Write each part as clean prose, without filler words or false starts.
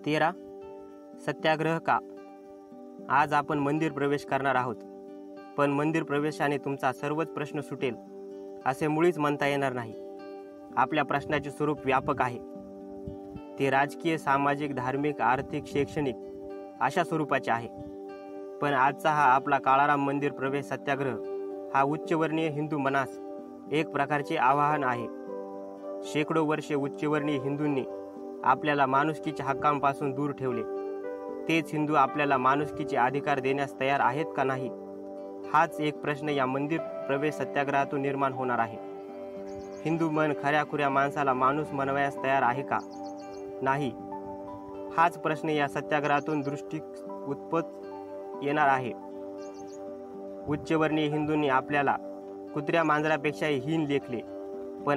13. सत्याग्रह का? आज आपण मंदिर प्रवेश करणार आहोत, पण मंदिर प्रवेशाने तुमचा सर्वच प्रश्न सुटेल असे मुळीच म्हणता येणार नाही. आपल्या प्रश्नाचे स्वरूप व्यापक आहे. ते राजकीय, सामाजिक, धार्मिक, आर्थिक, शैक्षणिक अशा स्वरूपाचे आहे. पण आजचा हा आपला काळाराम मंदिर प्रवेश सत्याग्रह हा उच्चवर्णीय हिंदू मनास एक प्रकारचे आवाहन आहे. शेकडो वर्षे उच्चवर्णीय हिंदूंनी आपल्याला माणुसकीच्या हक्कांपासून दूर ठेवले. तेच हिंदू आपल्याला माणुसकीचे अधिकार देण्यास तयार आहेत का नाही, हाच एक प्रश्न या मंदिर प्रवेश सत्याग्रहातून निर्माण होणार आहे. हिंदू मन खऱ्याखुऱ्या माणसाला माणूस म्हणवयास तयार आहे का नाही, हाच प्रश्न या सत्याग्रहातून दृष्टी उत्पत येणार आहे. उच्चवर्णीय हिंदूंनी आपल्याला कुत्र्या मांजरापेक्षाही हीन लेखले, पण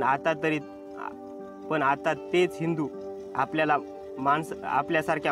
आता तेच हिंदू आपल्यासारख्या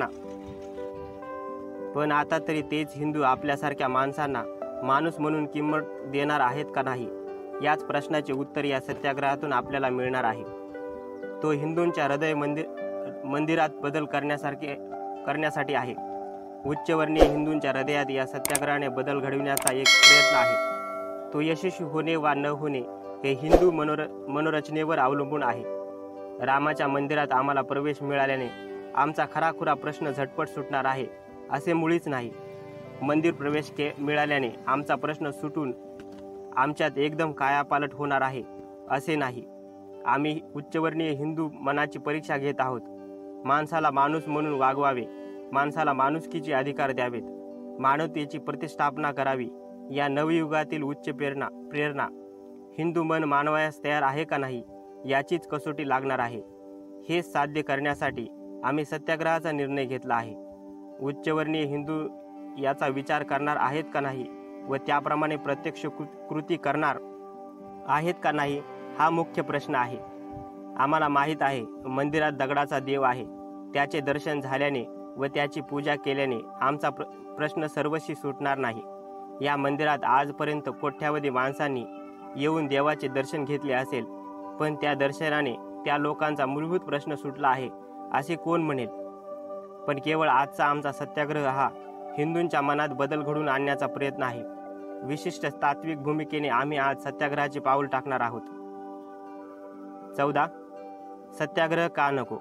माणसांना माणूस म्हणून किंमत देणार आहेत का नाही, याच प्रश्नाचे उत्तर या सत्याग्रहातून आपल्याला मिळणार आहे. तो हिंदूंच्या हृदय मंदिरात बदल करण्यासाठी आहे. उच्चवर्णीय हिंदूंच्या हृदयात या सत्याग्रहाने बदल घडविण्याचा एक प्रयत्न आहे. तो यशस्वी होणे वा न होणे हे हिंदू मनोरचनेवर अवलंबून आहे. रामाच्या मंदिरात आम्हाला प्रवेश मिळाल्याने आमचा खराखुरा प्रश्न झटपट सुटणार आहे असे मुळीच नाही. मंदिर प्रवेश मिळाल्याने आमचा प्रश्न सुटून आमच्यात एकदम कायापालट होणार आहे असे नाही. आम्ही उच्चवर्णीय हिंदू मनाची परीक्षा घेत आहोत. माणसाला माणूस म्हणून वागवावे, माणसाला माणुसकीचे अधिकार द्यावेत, मानवतेची प्रतिष्ठापना करावी. या नवयुगातील उच्च प्रेरणा हिंदू मन मानवयास तयार आहे का नाही याचीच कसोटी लागणार आहे. हे साध्य करण्यासाठी आम्ही सत्याग्रहाचा निर्णय घेतला आहे. उच्चवर्णीय हिंदू याचा विचार करणार आहेत का नाही व त्याप्रमाणे प्रत्यक्ष कृती करणार आहेत का नाही, हा मुख्य प्रश्न आहे. आम्हाला माहीत आहे मंदिरात दगडाचा देव आहे. त्याचे दर्शन झाल्याने व त्याची पूजा केल्याने आमचा प्रश्न सर्वस्वी सुटणार नाही. या मंदिरात आजपर्यंत कोट्यावधी माणसांनी येऊन देवाचे दर्शन घेतले असेल, पण त्या दर्शनाने त्या लोकांचा मूलभूत प्रश्न सुटला आहे असे कोण म्हणेल? पण केवळ आजचा आमचा सत्याग्रह हा हिंदूंच्या मनात बदल घडवून आणण्याचा प्रयत्न आहे. विशिष्ट तात्विक भूमिकेने आम्ही आज सत्याग्रहाचे पाऊल टाकणार आहोत. 14. सत्याग्रह का नको?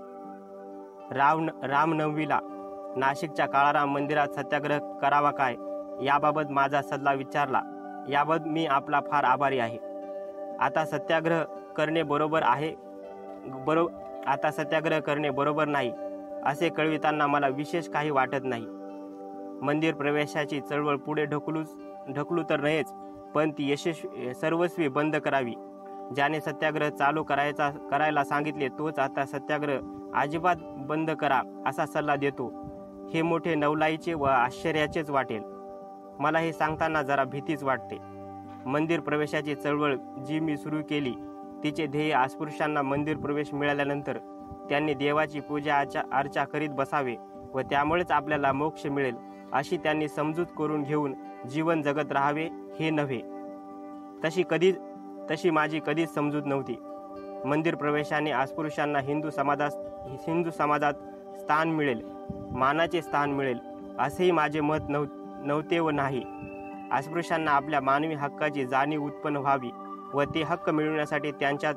रामनवमीला नाशिकच्या काळाराम मंदिरात सत्याग्रह करावा काय याबाबत माझा सल्ला विचारला, याबाबत मी आपला फार आभारी आहे. आता सत्याग्रह करणे बरोबर नाही असे कळविताना मला विशेष काही वाटत नाही. मंदिर प्रवेशाची चळवळ पुढे ढकलू तर नयेच, पण ती सर्वस्वी बंद करावी. ज्याने सत्याग्रह चालू करायला सांगितले तोच आता सत्याग्रह अजिबात बंद करा असा सल्ला देतो. हे मोठे नवलाईचे व आश्चर्याचेच वाटेल. मला हे सांगताना जरा भीतीच वाटते. मंदिर प्रवेशाची चळवळ जी मी सुरू केली तिचे ध्येय अस्पृश्यांना मंदिर प्रवेश मिळाल्यानंतर त्यांनी देवाची पूजा अर्चा करीत बसावे व त्यामुळेच आपल्याला मोक्ष मिळेल अशी त्यांनी समजूत करून घेऊन जीवन जगत राहावे हे नव्हे. तशी माझी कधीच समजूत नव्हती. मंदिर प्रवेशाने अस्पृश्यांना हिंदू समाजात स्थान मिळेल, मानाचे स्थान मिळेल असेही माझे मत नव्हते व नाही. अस्पृश्यांना आपल्या मानवी हक्काची जाणीव उत्पन्न व्हावी व ते हक्क मिळवण्यासाठी त्यांच्यात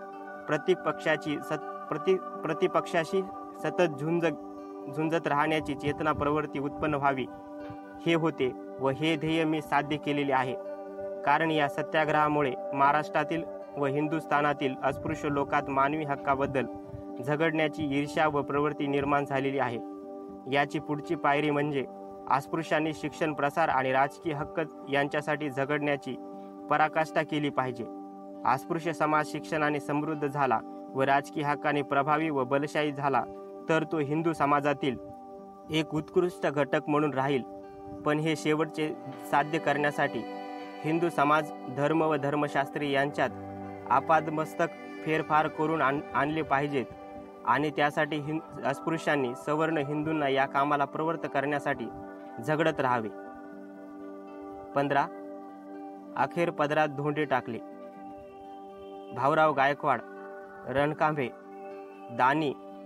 प्रतिपक्षाशी सतत झुंजत राहण्याची चेतना प्रवृत्ती उत्पन्न व्हावी हे होते व हे ध्येय मी साध्य केलेले आहे. कारण या सत्याग्रहामुळे महाराष्ट्रातील व हिंदुस्थानातील अस्पृश्य लोकात मानवी हक्काबद्दल झगडण्याची ईर्ष्या व प्रवृत्ती निर्माण झालेली आहे. याची पुढची पायरी म्हणजे अस्पृश्यांनी शिक्षण, प्रसार आणि राजकीय हक्क यांच्यासाठी झगडण्याची पराकाष्ठा केली पाहिजे. अस्पृश्य समाज शिक्षणाने समृद्ध झाला व राजकीय हक्काने प्रभावी व बलशाही झाला तर तो हिंदू समाजातील एक उत्कृष्ट घटक म्हणून राहील. पण हे शेवटचे साध्य करण्यासाठी हिंदू समाज, धर्म व धर्मशास्त्री यांच्यात आपादमस्तक फेरफार करून आणले पाहिजेत आणि त्यासाठी अस्पृश्यांनी सवर्ण हिंदूंना या कामाला प्रवृत्त करण्यासाठी झगडत राहावे. 15. अखेर पदरात धोंडे टाकले. भाऊराव गायकवाड, रणकांबे, दानी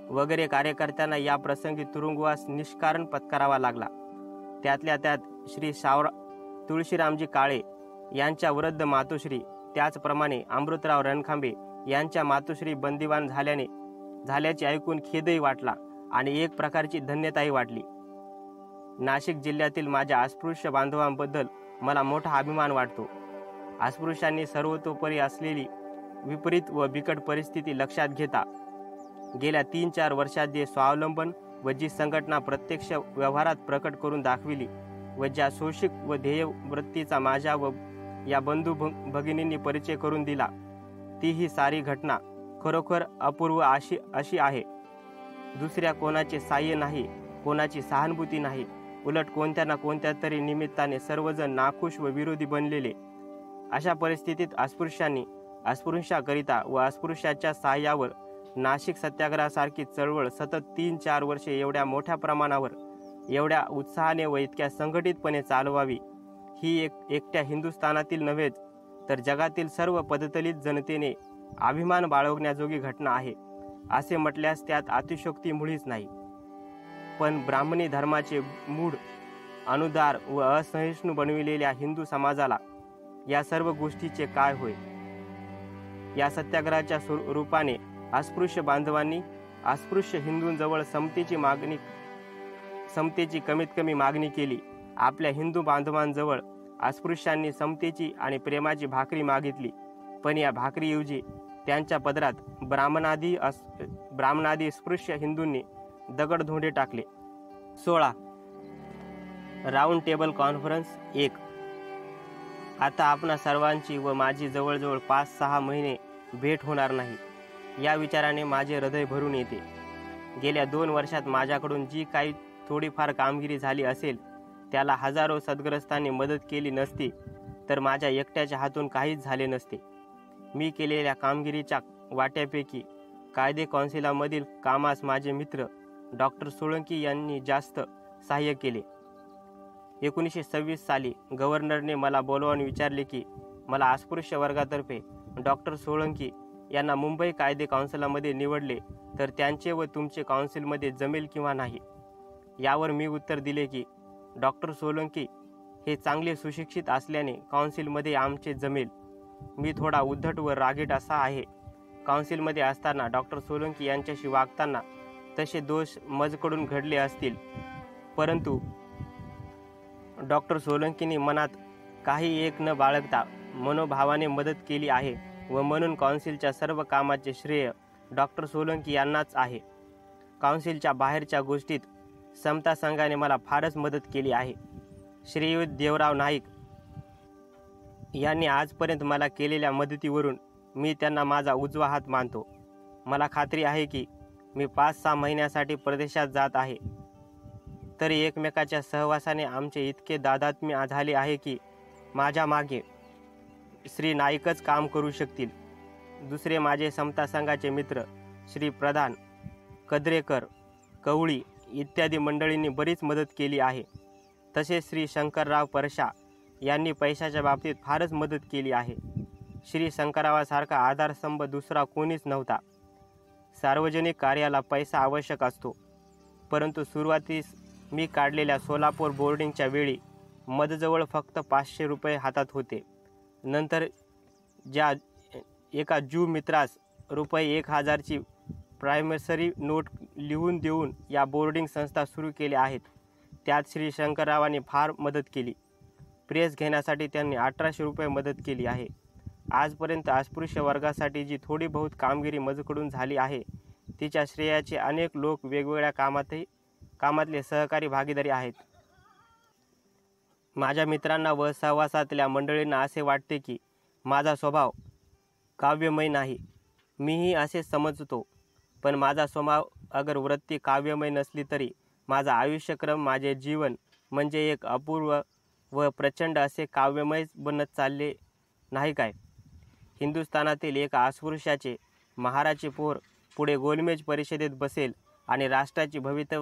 वगैरे कार्यकर्त्यांना या प्रसंगी तुरुंगवास निष्कारण पत्करावा लागला. त्यातल्या त्यात श्री तुळशीरामजी काळे यांच्या वृद्ध मातोश्री, त्याचप्रमाणे अमृतराव रणखांबे यांच्या मातोश्री बंदिवान झाल्याचे ऐकून खेदही वाटला आणि एक प्रकारची धन्यताही वाटली. नाशिक जिल्ह्यातील माझ्या अस्पृश्य बांधवांबद्दल मला मोठा अभिमान वाटतो. अस्पृश्यांनी सर्वतोपरी असलेली विपरीत व बिकट परिस्थिती लक्षात घेता गेल्या 3-4 वर्षात जे स्वावलंबन व जी संघटना प्रत्यक्ष व्यवहारात प्रकट करून दाखविली व ज्या शोषिक व ध्येय वृत्तीचा माझ्या व या बंधू भगिनींनी परिचय करून दिला, ती ही सारी घटना खरोखर अपूर्व अशी आहे. दुसऱ्या कोणाचे साह्य नाही, कोणाची सहानुभूती नाही, उलट कोणत्या ना कोणत्या तरी निमित्ताने सर्वजण नाखुश व विरोधी बनलेले. अशा परिस्थितीत अस्पृश्यांनी अस्पृश्याकरिता व अस्पृश्याच्या साह्यावर नाशिक सत्याग्रहासारखी चळवळ सतत 3-4 वर्षे एवढ्या मोठ्या प्रमाणावर, एवढ्या उत्साहाने व इतक्या संघटितपणे चालवावी, ही एकट्या हिंदुस्थानातील नव्हेच तर जगातील सर्व पदतलित जनतेने अभिमान बाळगण्याजोगी घटना आहे असे म्हटल्यास त्यात अतिशयोक्ती मुळीच नाही. पण ब्राह्मणी धर्माचे मूढ, अनुदार व असहिष्णू बनविलेल्या हिंदू समाजाला या सर्व गोष्टीचे काय होय? या सत्याग्रहाच्या रूपाने अस्पृश्य बांधवांनी अस्पृश्य हिंदूंजवळ समतेची कमीत कमी मागणी केली. आपल्या हिंदू बांधवांजवळ अस्पृश्यांनी समतेची आणि प्रेमाची भाकरी मागितली, पण या भाकरीऐवजी त्यांच्या पदरात ब्राह्मणादी अस्पृश्य हिंदूंनी दगडधोंडे टाकले. 16 राऊंड टेबल कॉन्फरन्स 1. आता आपणा सर्वांची व माझी जवळजवळ 5-6 महिने भेट होणार नाही या विचाराने माझे हृदय भरून येते. गेल्या 2 वर्षात माझ्याकडून जी काही थोडीफार कामगिरी झाली असेल त्याला हजारो सद्ग्रस्तांनी मदत केली नसती तर माझ्या एकट्याच्या हातून काहीच झाले नसते. मी केलेल्या कामगिरीच्या वाट्यापैकी कायदे कौन्सिलामधील कामास माझे मित्र डॉक्टर सोळंकी यांनी जास्त सहाय्य केले. 1926 साली गव्हर्नरने मला बोलवून विचारले की मला अस्पृश्य वर्गातर्फे डॉक्टर सोळंकी यांना मुंबई कायदे काउन्सिलमध्ये निवडले तर त्यांचे व तुमचे काउन्सिलमध्ये जमेल किंवा नाही. यावर मी उत्तर दिले की डॉक्टर सोळंकी हे चांगले सुशिक्षित असल्याने काउन्सिलमध्ये आमचे जमेल. मी थोडा उद्धट व रागीट असा आहे. काउन्सिलमध्ये असताना डॉक्टर सोळंकी यांच्याशी वागताना तसे दोष मजकडून घडले असतील, परंतु डॉक्टर सोळंकींनी मनात काही एक न बाळगता मनोभावाने मदत केली आहे व म्हणून काउन्सिलच्या सर्व कामाचे श्रेय डॉक्टर सोळंकी यांनाच आहे. काउन्सिलच्या बाहेरच्या गोष्टीत समता संघाने मला फारच मदत केली आहे. श्रीयुत देवराव नाईक यांनी आजपर्यंत मला केलेल्या मदतीवरून मी त्यांना माझा उजवा हात मानतो. मला खात्री आहे की मी 5-6 महिन्यासाठी परदेशात जात आहे, तरी एकमेकाच्या सहवासाने आमचे इतके दादात्म्य झाले आहे की माझ्या मागे श्री नाईकच काम करू शकतील. दुसरे माझे समता संघाचे मित्र श्री प्रधान, कद्रेकर, कवळी इत्यादी मंडळींनी बरीच मदत केली आहे. तसेच श्री शंकरराव परशा यांनी पैशाच्या बाबतीत फारच मदत केली आहे. श्री शंकररावासारखा आधारस्तंभ दुसरा कोणीच नव्हता. सार्वजनिक कार्याला पैसा आवश्यक असतो, परंतु सुरुवातीस मी काढलेल्या सोलापूर बोर्डिंगच्या वेळी मदजवळ फक्त 500 रुपये हातात होते. नंतर ज्या एका ज्यू मित्रास ₹1000ची प्रायमसरी नोट लिहून देऊन या बोर्डिंग संस्था सुरू केल्या आहेत, त्यात श्री शंकररावांनी फार मदत केली. प्रेस घेण्यासाठी त्यांनी 1800 रुपये मदत केली आहे. आजपर्यंत अस्पृश्य वर्गासाठी जी थोडी बहुत कामगिरी मजकडून झाली आहे तिच्या श्रेयाचे अनेक लोक वेगवेगळ्या कामातले सहकारी भागीदारी आहेत. माझ्या मित्रांना व सहवासातल्या मंडळींना असे वाटते की माझा स्वभाव काव्यमय नाही. मीही असे समजतो, पण माझा स्वभाव अगर वृत्ती काव्यमय नसली तरी माझा आयुष्यक्रम, माझे जीवन म्हणजे एक अपूर्व व प्रचंड असे काव्यमय बनत चालले नाही काय? हिंदुस्थानातील एका अस्पृश्याचे महाराचे पोर पुढे गोलमेज परिषदेत बसेल आणि राष्ट्राची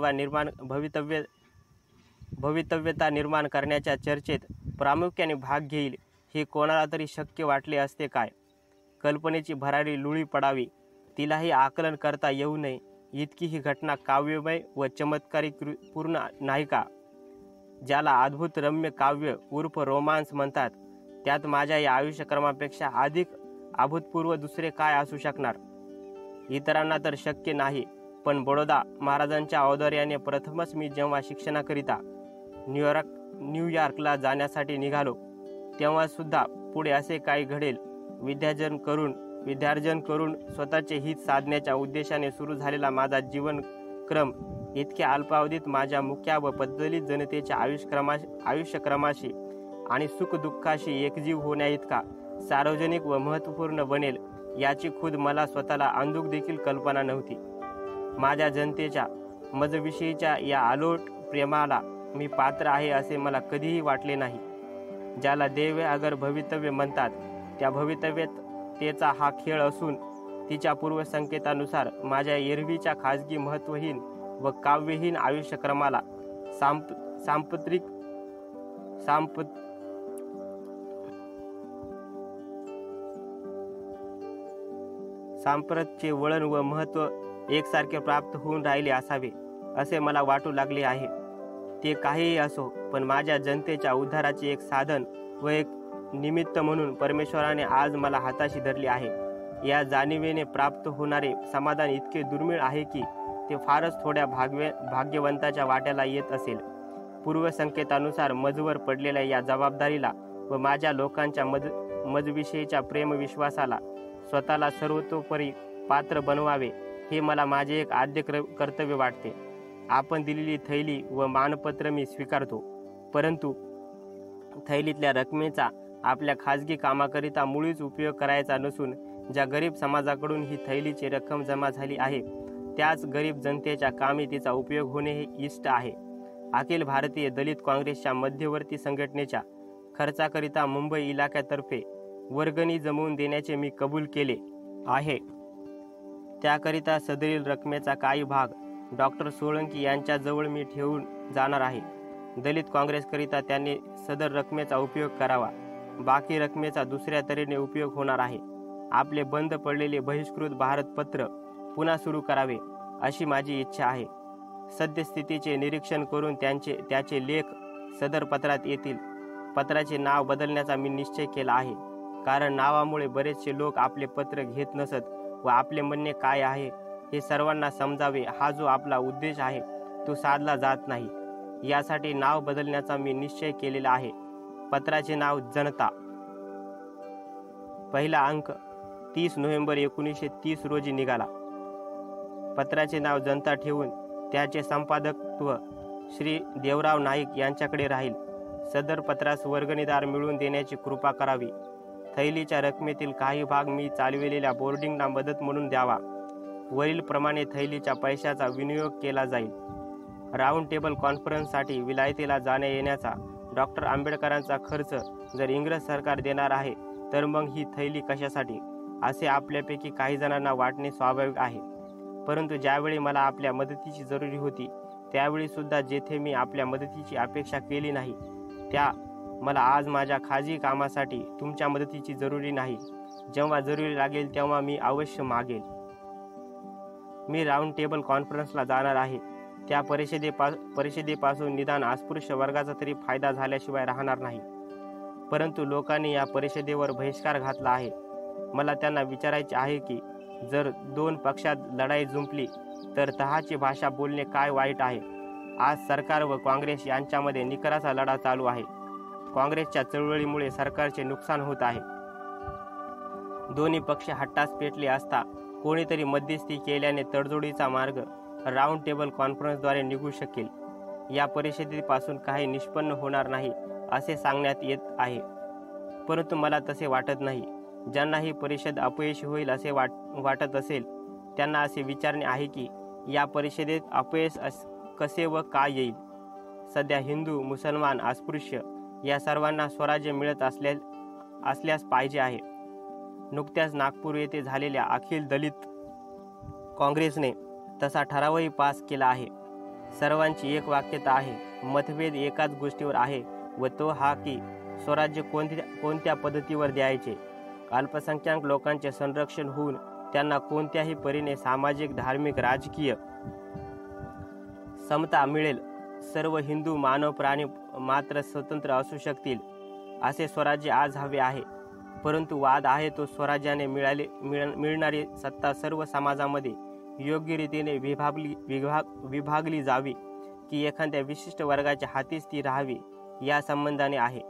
भवितव्यता निर्माण करण्याच्या चर्चेत प्रामुख्याने भाग घेईल, हे कोणाला तरी शक्य वाटले असते काय? कल्पनेची भरारी लुळी पडावी, तिलाही आकलन करता येऊ नये इतकी ही घटना काव्यमय व चमत्कारी पूर्ण नाही का? ज्याला अद्भुत रम्य काव्य उर्फ रोमांस म्हणतात, त्यात माझ्या या आयुष्यक्रमापेक्षा अधिक अभूतपूर्व दुसरे काय असू शकणार? इतरांना तर शक्य नाही, पण बडोदा महाराजांच्या औदार्याने प्रथमच मी जेव्हा शिक्षणाकरिता न्यूयॉर्कला जाण्यासाठी निघालो, तेव्हा सुद्धा पुढे असे काही घडेल विद्यार्जन करून स्वतःचे हित साधण्याच्या उद्देशाने सुरू झालेला माझा जीवनक्रम इतक्या अल्पावधीत माझ्या मुख्या व बदलित जनतेच्या आयुष्यक्रमाशी आणि सुखदुःखाशी एकजीव होण्या इतका सार्वजनिक व महत्त्वपूर्ण बनेल याची खुद मला स्वतःला अंधुक देखील कल्पना नव्हती. माझ्या जनतेच्या मजविषयीच्या या अलोट प्रेमाला मी पात्र आहे असे मला कधीही वाटले नाही. ज्याला देव अगर भवितव्य म्हणतात, त्या भवितव्यतेचा हा खेळ असून तिच्या पूर्वसंकेतानुसार माझ्या एरवीच्या खाजगी महत्त्वहीन व काव्यहीन आयुष्यक्रमाला सांप्रतचे वळण व महत्त्व एकसारखे प्राप्त होऊन राहिले असावे असे मला वाटू लागले आहे. ते काहीही असो, पण माझ्या जनतेच्या उद्धाराचे एक साधन व एक निमित्त म्हणून परमेश्वराने आज मला हाताशी धरले आहे. या जाणीवेने प्राप्त होणारे समाधान इतके दुर्मिळ आहे की ते फारच थोड्या भाग्यवंताच्या वाट्याला येत असेल. पूर्वसंकेतानुसार मजवर पडलेल्या या जबाबदारीला व माझ्या लोकांच्या मजविषयीच्या प्रेमविश्वासाला स्वतःला सर्वतोपरी पात्र बनवावे हे मला माझे एक आद्य कर्तव्य वाटते. आपण दिलेली थैली व मानपत्र मी स्वीकारतो, परंतु थैलीतल्या रकमेचा आपल्या खाजगी कामाकरिता मुळीच उपयोग करायचा नसून ज्या गरीब समाजाकडून ही थैलीची रक्कम जमा झाली आहे, त्याच गरीब जनतेच्या कामी तिचा उपयोग होणे हे इष्ट आहे. अखिल भारतीय दलित काँग्रेसच्या मध्यवर्ती संघटनेच्या खर्चाकरिता मुंबई इलाक्यातर्फे वर्गणी जमवून देण्याचे मी कबूल केले आहे. त्याकरिता सदरील रकमेचा काही भाग डॉक्टर सोळंकी यांच्याजवळ मी ठेवून जाणार आहे. दलित काँग्रेसकरिता त्यांनी सदर रकमेचा उपयोग करावा. बाकी रकमेचा दुसऱ्या तऱ्हेने उपयोग होणार आहे. आपले बंद पडलेले बहिष्कृत भारतपत्र पुन्हा सुरू करावे अशी माझी इच्छा आहे. सद्यस्थितीचे निरीक्षण करून त्याचे लेख सदर पत्रात येतील. पत्राचे नाव बदलण्याचा मी निश्चय केला आहे, कारण नावामुळे बरेचसे लोक आपले पत्र घेत नसत व आपले म्हणणे काय आहे हे सर्वांना समजावे हा जो आपला उद्देश आहे तो साधला जात नाही. यासाठी नाव बदलण्याचा मी निश्चय केलेला आहे. पत्राचे नाव जनता. पहिला अंक 30 नोव्हेंबर 1930 रोजी निघाला. पत्राचे नाव जनता ठेवून त्याचे संपादकत्व श्री देवराव नाईक यांच्याकडे राहील. सदर पत्रास वर्गणीदार मिळवून देण्याची कृपा करावी. थैलीच्या रकमेतील काही भाग मी चालविलेल्या बोर्डिंगला मदत म्हणून द्यावा. वरील प्रमाणे थैलीच्या पैशाचा विनियोग केला जाईल. राऊंड टेबल कॉन्फरन्ससाठी विलायतेला जाण्या येण्याचा डॉक्टर आंबेडकरांचा खर्च जर इंग्रज सरकार देणार आहे, तर मग ही थैली कशासाठी असे आपल्यापैकी काही जणांना वाटणे स्वाभाविक आहे. परंतु ज्यावेळी मला आपल्या मदतीची जरुरी होती, त्यावेळी सुद्धा जेथे मी आपल्या मदतीची अपेक्षा केली नाही, त्या मला आज माझ्या खाजगी कामासाठी तुमच्या मदतीची जरुरी नाही. जेव्हा जरुरी लागेल तेव्हा मी अवश्य मागेल. मी राऊंड टेबल कॉन्फरन्सला जाणार आहे. त्या परिषदेपासून निदान अस्पृश्य वर्गाचा तरी फायदा झाल्याशिवाय राहणार नाही. परंतु लोकांनी या परिषदेवर बहिष्कार घातला आहे. मला त्यांना विचारायचे आहे की जर दोन पक्षात लढाई जुंपली तर तहाची भाषा बोलणे काय वाईट आहे. आज सरकार व काँग्रेस यांच्यामध्ये निकराचा लढा चालू आहे. काँग्रेसच्या चळवळीमुळे सरकारचे नुकसान होत आहे. दोन्ही पक्ष हट्टास पेटले असता कोणीतरी मध्यस्थी केल्याने तडजोडीचा मार्ग राऊंड टेबल कॉन्फरन्सद्वारे निघू शकेल. या परिषदेपासून काही निष्पन्न होणार नाही असे सांगण्यात येत आहे, परंतु मला तसे वाटत नाही. ज्यांना ही परिषद अपयशी होईल असे वाटत असेल त्यांना असे विचारणे आहे की या परिषदेत अपयश कसे व का येईल. सध्या हिंदू, मुसलमान, अस्पृश्य या सर्वांना स्वराज्य मिळत असल्यास पाहिजे आहे. नुकत्याच नागपूर येथे झालेल्या अखिल दलित काँग्रेसने तसा ठरावही पास केला आहे. सर्वांची एक वाक्यता आहे, मतभेद एकाच गोष्टीवर आहे व तो हा की स्वराज्य कोणत्या पद्धतीवर द्यायचे. अल्पसंख्याक लोकांचे संरक्षण होऊन त्यांना कोणत्याही परीने सामाजिक, धार्मिक, राजकीय समता मिळेल. सर्व हिंदू मानव प्राणी मात्र स्वतंत्र असू शकतील असे स्वराज्य आज हवे आहे. परंतु वाद आहे तो स्वराज्याने मिळणारी सत्ता सर्व समाजामध्ये योग्य रीतीने विभागली जावी की एखाद्या विशिष्ट वर्गाच्या हातीच ती राहावी या संबंधाने आहे.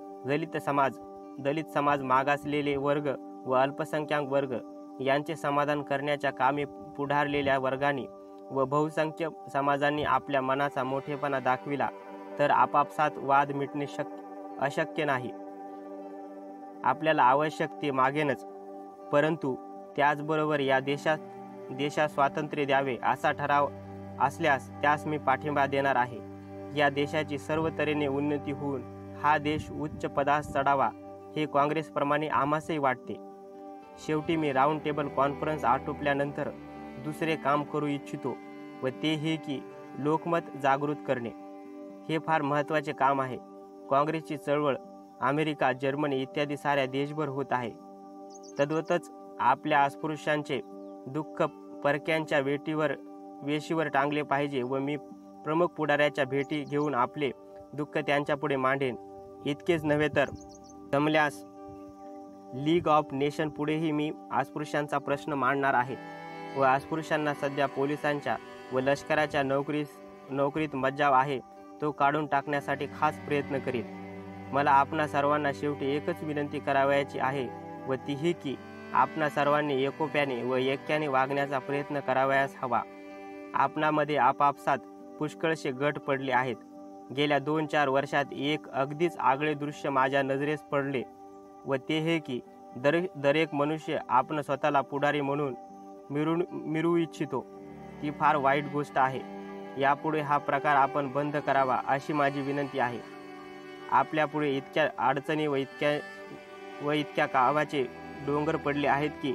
दलित समाज, मागासलेले वर्ग व अल्पसंख्याक वर्ग यांचे समाधान करण्याच्या कामी पुढारलेल्या वर्गांनी व बहुसंख्य समाजांनी आपल्या मनाचा मोठेपणा दाखविला तर आपापसात वाद मिटणे अशक्य नाही. आपल्याला आवश्यक ते मागेनच, परंतु त्याचबरोबर या देशात स्वातंत्र्य द्यावे असा ठराव असल्यास त्यास मी पाठिंबा देणार आहे. या देशाची सर्व तऱ्हेने उन्नती होऊन हा देश उच्च पदास चढावा हे काँग्रेसप्रमाणे आम्हासही वाटते. शेवटी मी राऊंड टेबल कॉन्फरन्स आटोपल्यानंतर दुसरे काम करू इच्छितो व ते हे की लोकमत जागृत करणे. हे फार महत्त्वाचे काम आहे. काँग्रेसची चळवळ अमेरिका, जर्मनी इत्यादी साऱ्या देशभर होत आहे. तद्वतच आपल्या अस्पृश्यांचे दुःख परक्यांच्या वेशीवर टांगले पाहिजे व मी प्रमुख पुढाऱ्याच्या भेटी घेऊन आपले दुःख त्यांच्यापुढे मांडेन. इतकेच नव्हे तर जमल्यास लीग ऑफ नेशन पुढेही मी अस्पृश्यांचा प्रश्न मांडणार आहे व अस्पृश्यांना सध्या पोलिसांच्या व लष्कराच्या नोकरीत मज्जाव आहे तो काढून टाकण्यासाठी खास प्रयत्न करीन. मला आपणा सर्वांना शेवटी एकच विनंती करावयाची आहे व ती ही की आपणा सर्वांनी एकोप्याने व ऐक्याने वागण्याचा प्रयत्न करावयास हवा. आपणामध्ये आपापसात पुष्कळसे गट पडले आहेत. गेल्या 2-4 वर्षात एक अगदीच आगळे दृश्य माझ्या नजरेस पडले व ते हे की दरेक मनुष्य आपण स्वतःला पुढारी म्हणून मिरवू इच्छितो. ती फार वाईट गोष्ट आहे. यापुढे हा प्रकार आपण बंद करावा अशी माझी विनंती आहे. आपल्यापुढे इतक्या अडचणी व इतक्या कामाचे डोंगर पडले आहेत की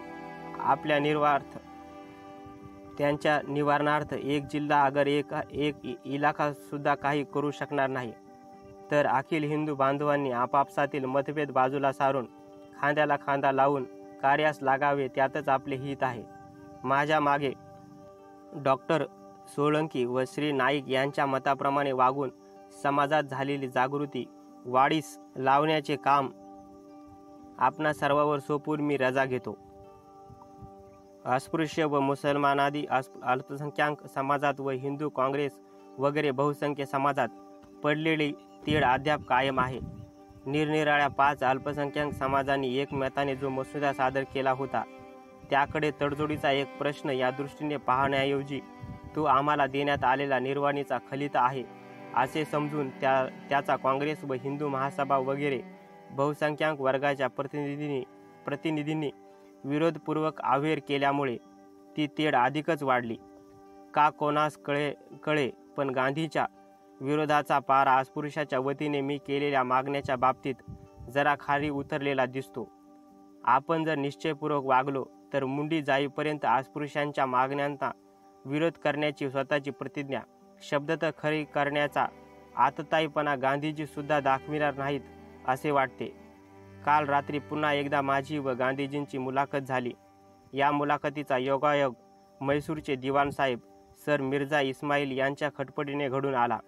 त्यांच्या निवारणार्थ एक जिल्हा अगर एक इलाका सुद्धा काही करू शकणार नाही. तर अखिल हिंदू बांधवांनी आपापसातील मतभेद बाजूला सारून खांद्याला खांदा लावून कार्यास लागावे, त्यातच आपले हित आहे. माझ्या मागे डॉक्टर सोळंकी व श्री नाईक यांच्या मताप्रमाणे वागून समाजात झालेली जागृती वाढीस लावण्याचे काम आपणा सर्वांवर सोपवून मी रजा घेतो. अस्पृश्य व मुसलमानादी अल्पसंख्याक समाजात व हिंदू, काँग्रेस वगैरे बहुसंख्य समाजात पडलेली तीळ अद्याप कायम आहे. निरनिराळ्या 5 अल्पसंख्याक समाजांनी एकमताने जो मसुदा सादर केला होता त्याकडे तडजोडीचा एक प्रश्न या दृष्टीने पाहण्याऐवजी तो आम्हाला देण्यात आलेला निर्वाणीचा खलिता आहे असे समजून त्याचा काँग्रेस व हिंदू महासभा वगैरे बहुसंख्याक वर्गाच्या प्रतिनिधींनी विरोधपूर्वक अवेअर केल्यामुळे ती तेढ अधिकच वाढली. का कोणास कळे पण गांधीच्या विरोधाचा पारा अस्पृश्याच्या वतीने मी केलेल्या मागण्याच्या बाबतीत जरा खाली उतरलेला दिसतो. आपण जर निश्चयपूर्वक वागलो तर मुंडी जाईपर्यंत अस्पृश्यांच्या मागण्यांना विरोध करण्याची स्वतःची प्रतिज्ञा शब्दतः खरी करण्याचा आतताईपणा गांधीजी सुद्धा दाखविणार नाहीत असे वाटते. काल रात्री पुन्हा एकदा माझी व गांधीजींची मुलाखत झाली. या मुलाखतीचा योगायोग म्हैसूरचे दिवाण साहेब सर मिर्झा इस्माईल यांच्या खटपटीने घडून आला.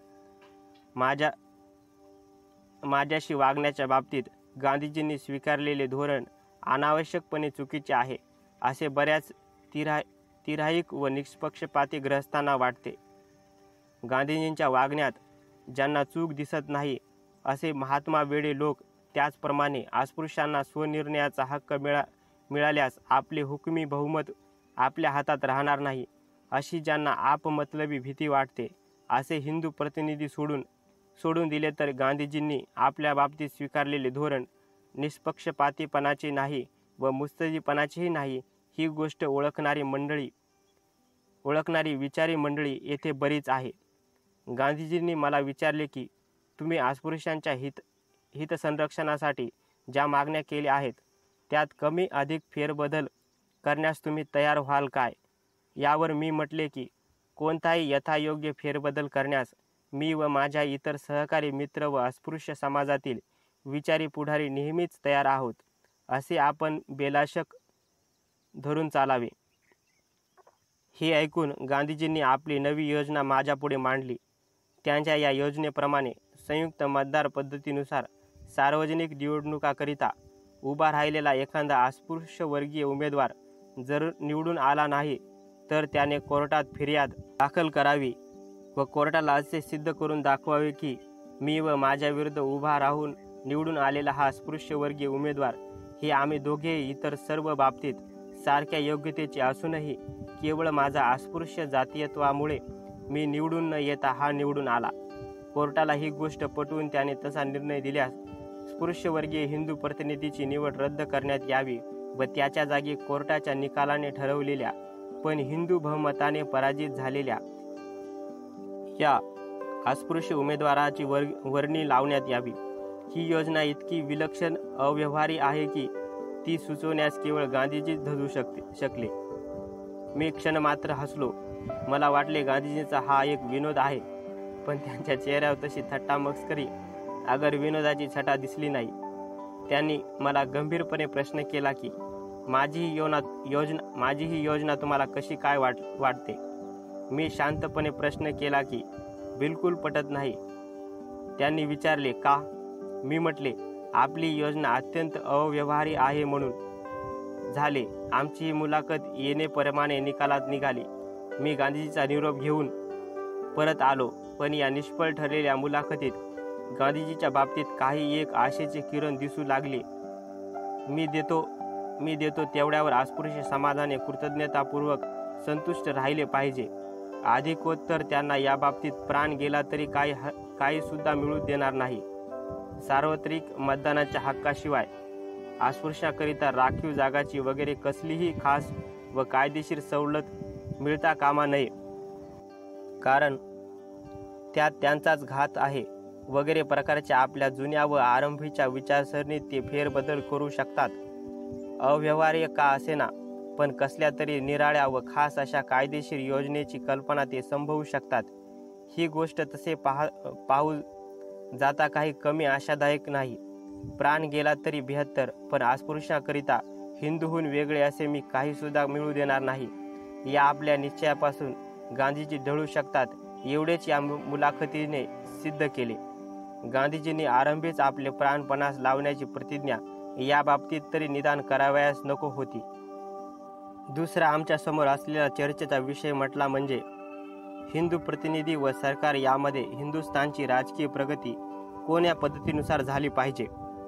माझ्याशी वागण्याच्या बाबतीत गांधीजींनी स्वीकारलेले धोरण अनावश्यकपणे चुकीचे आहे असे बऱ्याच तिराहिक व निष्पक्षपाती ग्रस्तांना वाटते. गांधीजींच्या वागण्यात ज्यांना चूक दिसत नाही असे महात्मा वेडे लोक त्याचप्रमाणे अस्पृश्यांना स्वनिर्णयाचा हक्क मिळाल्यास आपले हुकुमी बहुमत आपल्या हातात राहणार नाही अशी ज्यांना आपमतलबी भीती वाटते असे हिंदू प्रतिनिधी सोडून दिले तर गांधीजींनी आपल्या बाबतीत स्वीकारलेले धोरण निष्पक्षपातीपणाचे नाही व मुत्सद्दीपणाचेही नाही ही गोष्ट ओळखणारी विचारी मंडळी येथे बरीच आहे. गांधीजींनी मला विचारले की तुम्ही अस्पृश्यांच्या हितसंरक्षणासाठी ज्या मागण्या केल्या आहेत त्यात कमी अधिक फेरबदल करण्यास तुम्ही तयार व्हाल काय. यावर मी म्हटले की कोणताही यथायोग्य फेरबदल करण्यास मी व माझ्या इतर सहकारी मित्र व अस्पृश्य समाजातील विचारी पुढारी नेहमीच तयार आहोत. असे आपण बेलाशक धरून चालावे. हे ऐकून गांधीजींनी आपली नवी योजना माझ्यापुढे मांडली. त्यांच्या या योजनेप्रमाणे संयुक्त मतदार पद्धतीनुसार सार्वजनिक निवडणुकाकरिता उभा राहिलेला एखादा अस्पृश्य वर्गीय उमेदवार जर निवडून आला नाही तर त्याने कोर्टात फिर्याद दाखल करावी व कोर्टाला असे सिद्ध करून दाखवावे की मी व माझ्याविरुद्ध उभा राहून निवडून आलेला हा अस्पृश्य वर्गीय उमेदवार हे आम्ही दोघेही इतर सर्व बाबतीत सारख्या योग्यतेचे असूनही केवळ माझा अस्पृश्य जातीयत्वामुळे मी निवडून न येता हा निवडून आला. कोर्टाला ही गोष्ट पटवून त्याने तसा निर्णय दिल्यास स्पृश्यवर्गीय हिंदू प्रतिनिधीची निवड रद्द करण्यात यावी व त्याच्या जागी कोर्टाच्या निकालाने ठरवलेल्या पण हिंदू बहुमताने पराजित झालेल्या या अस्पृश्य उमेदवाराची वर्णी लावण्यात यावी. ही योजना इतकी विलक्षण अव्यवहारी आहे की ती सुचवण्यास केवळ गांधीजीच धजू शकले. मी क्षणमात्र हसलो. मला वाटले गांधीजींचा हा एक विनोद आहे, पण त्यांच्या चेहऱ्यावर तशी थट्टा मस्करी अगर विनोदाची छटा दिसली नाही. त्यांनी मला गंभीरपणे प्रश्न केला की माझी ही योजना तुम्हाला कशी काय वाटते. मी शांतपणे प्रश्न केला की बिलकुल पटत नाही. त्यांनी विचारले का. मी म्हटले आपली योजना अत्यंत अव्यवहारी आहे म्हणून. झाले. आमची ही मुलाखत येणेप्रमाणे निकालात निघाली. मी गांधीजीचा निरोप घेऊन परत आलो, पण या निष्फळ ठरलेल्या मुलाखतीत गांधीजीच्या बाबतीत काही एक आशेचे किरण दिसू लागले. मी देतो तेवढ्यावर अस्पृश्य समाजाने कृतज्ञतापूर्वक संतुष्ट राहिले पाहिजे. अधिकोत्तर त्यांना या बाबतीत प्राण गेला तरी काही सुद्धा मिळू देणार नाही. सार्वत्रिक मतदानाच्या हक्काशिवाय अस्पृश्याकरिता राखीव जागाची वगैरे कसलीही खास व कायदेशीर सवलत मिळता कामा नये, कारण त्यात त्यांचाच घात आहे वगैरे प्रकारच्या आपल्या जुन्या व आरंभीच्या विचारसरणीत ते फेरबदल करू शकतात. अव्यवहार्य का असेना, पण कसल्या तरी निराळ्या व खास अशा कायदेशीर योजनेची कल्पना ते संभवू शकतात. ही गोष्ट तसे पाहू जाता काही कमी आशादायक नाही. प्राण गेला तरी 72, पण अस्पृश्याकरिता हिंदूहून वेगळे असे मी काही सुद्धा मिळू देणार नाही. या आपल्या निश्चयापासून गांधीजी ढळू शकतात एवढेच या मुलाखतीने सिद्ध केले. गांधीजींनी आरंभीच आपले प्राणपणास लावण्याची प्रतिज्ञा या बाबतीत तरी निदान करावयास नको होती. दुसरा आमच्या समोर असलेला चर्चेचा विषय म्हटला म्हणजे हिंदू प्रतिनिधी व सरकार यामध्ये हिंदुस्थानची राजकीय प्रगती कोण्या पद्धतीनुसार झाली पाहिजे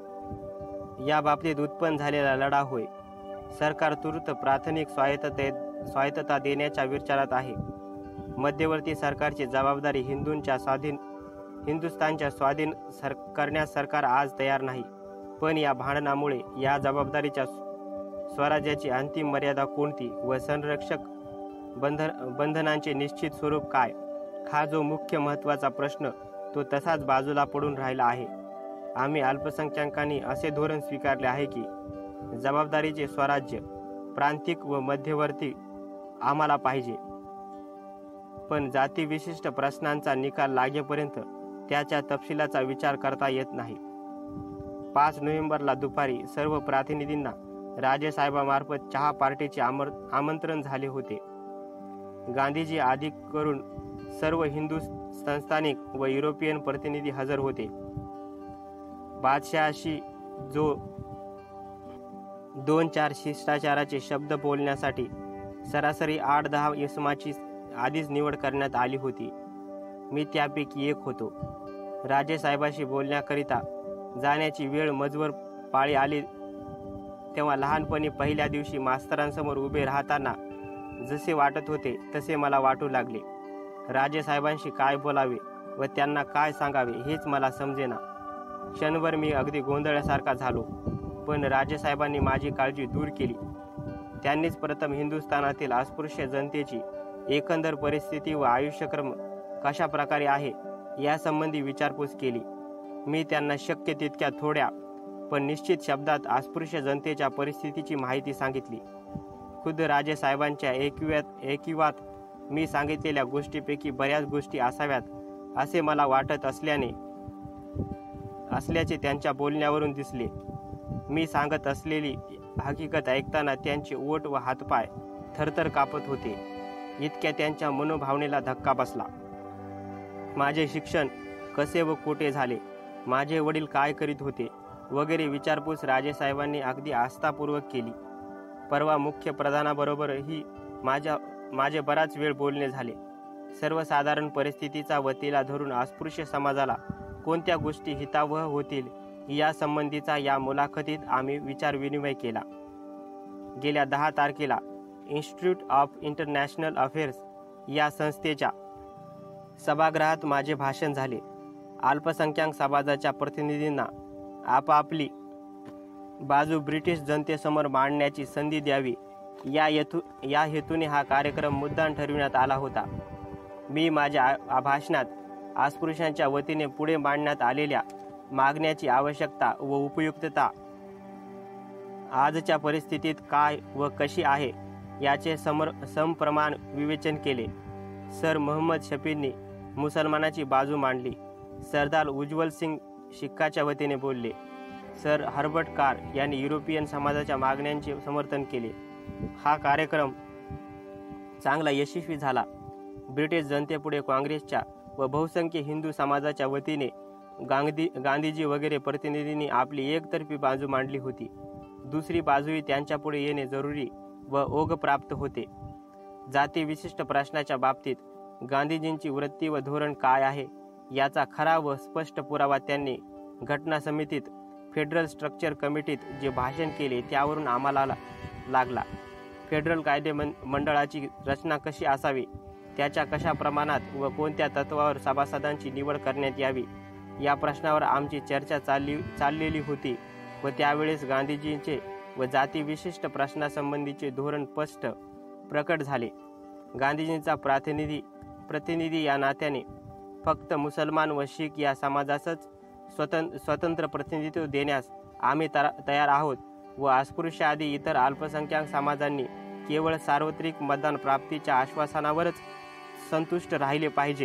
या बाबतीत उत्पन्न झालेला लढा होय. सरकार तूर्त प्राथमिक स्वायत्तता देण्याच्या विचारात आहे. मध्यवर्ती सरकारची जबाबदारी हिंदुस्थानच्या स्वाधीन करण्यास सरकार आज तयार नाही. पण या भांडणामुळे या जबाबदारीच्या स्वराज्याची अंतिम मर्यादा कोणती व संरक्षक बंधनांचे निश्चित स्वरूप काय, हा जो मुख्य महत्त्वाचा प्रश्न तो तसाच बाजूला पडून राहिला आहे. आम्ही अल्पसंख्याकांनी असे धोरण स्वीकारले आहे की जबाबदारीचे स्वराज्य प्रांतिक व मध्यवर्ती आम्हाला पाहिजे, पण जातीविशिष्ट प्रश्नांचा निकाल लागेपर्यंत त्याच्या तपशिलाचा विचार करता येत नाही. 5 नोव्हेंबरला दुपारी सर्व प्रतिनिधींना राजेसाहेबांमार्फत चहा पार्टीचे आमंत्रण झाले होते. गांधीजी आदी करून सर्व हिंदू संस्थानिक व युरोपियन प्रतिनिधी हजर होते. बादशहाशी जो 2-4 शिष्टाचाराचे शब्द बोलण्यासाठी सरासरी 8-10 इसमाची आधीच निवड करण्यात आली होती. मी त्यापैकी एक होतो. राजेसाहेबांशी बोलण्याकरिता जाण्याची वेळ मजवर पाळी आली तेव्हा लहानपणी पहिल्या दिवशी मास्तरांसमोर उभे राहताना जसे वाटत होते तसे मला वाटू लागले. राजेसाहेबांशी काय बोलावे व त्यांना काय सांगावे हेच मला समजेना. क्षणभर मी अगदी गोंधळल्यासारखा झालो. पण राजेसाहेबांनी माझी काळजी दूर केली. त्यांनीच प्रथम हिंदुस्थानातील अस्पृश्य जनतेची एकंदर परिस्थिती व आयुष्यक्रम कशा प्रकारे आहे यासंबंधी विचारपूस केली. मी त्यांना शक्य तितक्या थोड्या पण निश्चित शब्दात अस्पृश्य जनतेच्या परिस्थितीची माहिती सांगितली. खुद्द राजेसाहेबांच्या ऐकिवात मी सांगितलेल्या गोष्टीपैकी बऱ्याच गोष्टी असाव्यात असे मला वाटत असल्याचे त्यांच्या बोलण्यावरून दिसले. मी सांगत असलेली हकीकत ऐकताना त्यांचे ओठ व हातपाय थरथर कापत होते. इतक्या त्यांच्या मनोभावनेला धक्का बसला. माझे शिक्षण कसे व कोठे झाले, माझे वडील काय करीत होते वगैरे विचारपूस राजेसाहेबांनी अगदी आस्थापूर्वक केली. परवा मुख्य प्रधानाबरोबरही माझे बराच वेळ बोलणे झाले. सर्वसाधारण परिस्थितीचा वतीला धरून अस्पृश्य समाजाला कोणत्या गोष्टी हितावह होतील यासंबंधीचा या मुलाखतीत आम्ही विचारविनिमय केला. गेल्या 10 तारखेला इन्स्टिट्यूट ऑफ इंटरनॅशनल अफेअर्स या संस्थेच्या सभागृहात माझे भाषण झाले. अल्पसंख्याक समाजाच्या प्रतिनिधींना आपापली बाजू ब्रिटिश जनतेसमोर मांडण्याची संधी द्यावी या हेतूने हा कार्यक्रम मुद्दाम ठरविण्यात आला होता. मी माझ्या भाषणात अस्पृश्यांच्या वतीने पुढे मांडण्यात आलेल्या मागण्याची आवश्यकता व उपयुक्तता, आजच्या परिस्थितीत काय व कशी आहे याचे समप्रमाण विवेचन केले. सर मोहम्मद शफींनी मुसलमानाची बाजू मांडली. सरदार उज्ज्वल सिंग शिखाच्या वतीने बोलले. सर हर्बर्ट कार यांनी युरोपियन समाजाच्या मागण्यांचे समर्थन केले. हा कार्यक्रम चांगला यशस्वी झाला. ब्रिटिश जनतेपुढे काँग्रेसच्या व बहुसंख्य हिंदू समाजाच्या वतीने गांधीजी वगैरे प्रतिनिधींनी आपली एकतर्फी बाजू मांडली होती. दुसरी बाजूही त्यांच्यापुढे येणे जरुरी व ओघप्राप्त होते. जातीविशिष्ट प्रश्नाच्या बाबतीत गांधीजींची वृत्ती व धोरण काय आहे याचा खरा व स्पष्ट पुरावा त्यांनी घटना समितीत, फेडरल स्ट्रक्चर कमिटीत जे भाषण केले त्यावरून आम्हाला लागला. फेडरल कायदे मंडळाची रचना कशी असावी, त्याच्या कशा प्रमाणात व कोणत्या तत्वावर सभासदांची निवड करण्यात यावी या प्रश्नावर आमची चर्चा चाललेली होती व त्यावेळेस गांधीजींचे व जातीविशिष्ट प्रश्नासंबंधीचे धोरण स्पष्ट प्रकट झाले. गांधीजींचा प्रतिनिधी या नात्याने फक्त मुसलमान व शीख या समाजासच स्वतंत्र प्रतिनिधित्व देण्यास आम्ही तयार आहोत व अस्पृश्य आदी इतर अल्पसंख्याक समाजांनी केवळ सार्वत्रिक मतदान प्राप्तीच्या आश्वासनावरच संतुष्ट राहिले पाहिजे.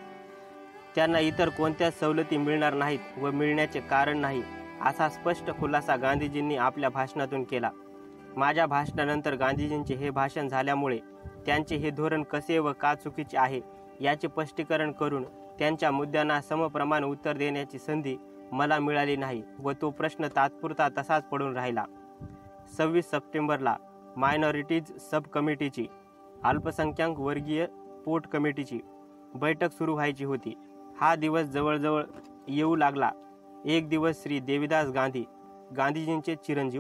त्यांना इतर कोणत्याच सवलती मिळणार नाहीत व मिळण्याचे कारण नाही, असा स्पष्ट खुलासा गांधीजींनी आपल्या भाषणातून केला. माझ्या भाषणानंतर गांधीजींचे हे भाषण झाल्यामुळे त्यांचे हे धोरण कसे व का चुकीचे आहे याचे स्पष्टीकरण करून त्यांच्या मुद्द्यांना समप्रमाण उत्तर देण्याची संधी मला मिळाली नाही व तो प्रश्न तात्पुरता तसाच पडून राहिला. 26 सप्टेंबरला मायनॉरिटीज सब कमिटीची, अल्पसंख्याक वर्गीय पोट कमिटीची बैठक सुरू व्हायची होती. हा दिवस जवळजवळ येऊ लागला. एक दिवस श्री देवीदास गांधीजींचे चिरंजीव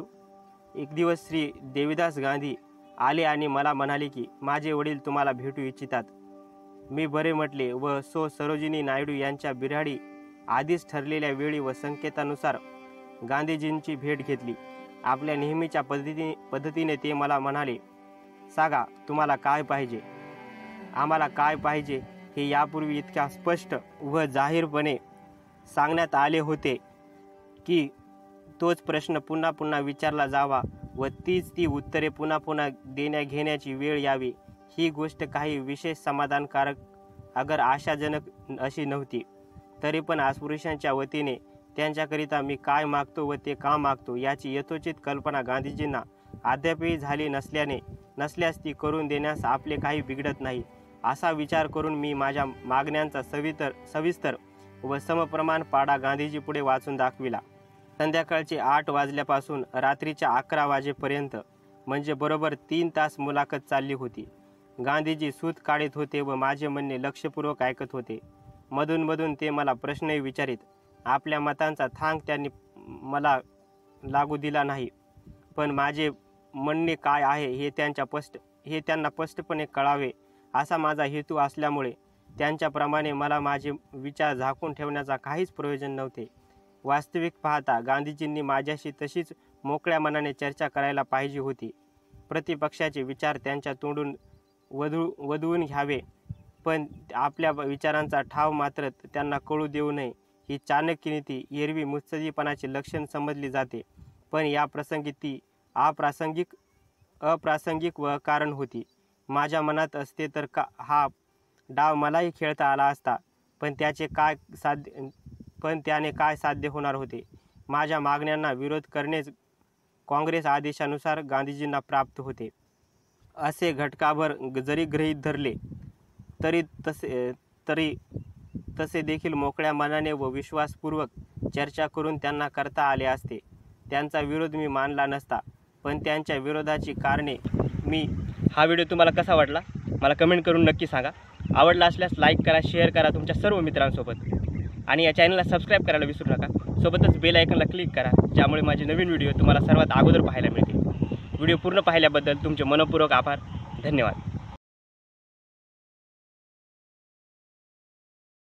श्री देवीदास गांधी आले आणि मला म्हणाले की माझे वडील तुम्हाला भेटू इच्छितात. मी बरे म्हटले व सरोजिनी नायडू यांच्या बिऱ्हाडी आधीच ठरलेल्या वेळी व संकेतानुसार गांधीजींची भेट घेतली. आपल्या नेहमीच्या पद्धतीने ते मला म्हणाले, सांगा तुम्हाला काय पाहिजे. आम्हाला काय पाहिजे हे यापूर्वी इतक्या स्पष्ट व जाहीरपणे सांगण्यात आले होते की तोच प्रश्न पुन्हा पुन्हा विचारला जावा व ती उत्तरे पुन्हा पुन्हा देण्याघेण्याची वेळ यावी. ही गोष्ट काही विशेष समाधानकारक अगर आशाजनक अशी नव्हती. तरी पण अस्पृश्यांच्या वतीने त्यांच्याकरिता मी काय मागतो व ते का मागतो याची यथोचित कल्पना गांधीजींना अद्यापही झाली नसल्यास ती करून देण्यास आपले काही बिघडत नाही, असा विचार करून मी माझ्या मागण्यांचा सविस्तर व समप्रमाण पाढा गांधीजी पुढे वाचून दाखविला. संध्याकाळचे 8 वाजल्यापासून रात्रीच्या 11 वाजेपर्यंत म्हणजे बरोबर 3 तास मुलाखत चालली होती. गांधीजी सूत काढीत होते व माझे म्हणणे लक्षपूर्वक ऐकत होते. मधून ते मला प्रश्नही विचारित. आपल्या मतांचा थांग त्यांनी मला लागू दिला नाही, पण माझे म्हणणे काय आहे हे त्यांना स्पष्टपणे कळावे असा माझा हेतू असल्यामुळे त्यांच्याप्रमाणे मला माझे विचार झाकून ठेवण्याचा काहीच प्रयोजन नव्हते. वास्तविक पाहता गांधीजींनी माझ्याशी तशीच मोकळ्या मनाने चर्चा करायला पाहिजे होती. प्रतिपक्षाचे विचार त्यांच्या तोंडून वदवून घ्यावे, पण आपल्या विचारांचा ठाव मात्र त्यांना कळू देऊ नये ही चाणक्य नीती एरवी मुत्सद्दीपणाचे लक्षण समजली जाते. पण या प्रसंगी ती अप्रासंगिक व कारण होती. माझ्या मनात असते तर हा डाव मलाही खेळता आला असता, पण त्याने काय साध्य होणार होते. माझ्या मागण्यांना विरोध करणेच काँग्रेस आदेशानुसार गांधीजींना प्राप्त होते असे घटकाभर जरी गृहीत धरले तरी तसे देखील मोकळ्या मनाने व विश्वासपूर्वक चर्चा करून त्यांना करता आले असते. त्यांचा विरोध मी मानला नसता, पण त्यांच्या विरोधाची कारणे मी. हा व्हिडिओ तुम्हाला कसा वाटला मला कमेंट करून नक्की सांगा. आवडला असल्यास लाईक करा, शेअर करा तुमच्या सर्व मित्रांसोबत आणि या चॅनलला सबस्क्राईब करायला विसरू नका. सोबतच बेल आयकॉनला क्लिक करा, ज्यामुळे माझे नवीन व्हिडिओ तुम्हाला सर्वात अगोदर पाहायला मिळतील. व्हिडिओ पूर्ण पाहिल्याबद्दल तुमचे मनपूर्वक आभार. धन्यवाद.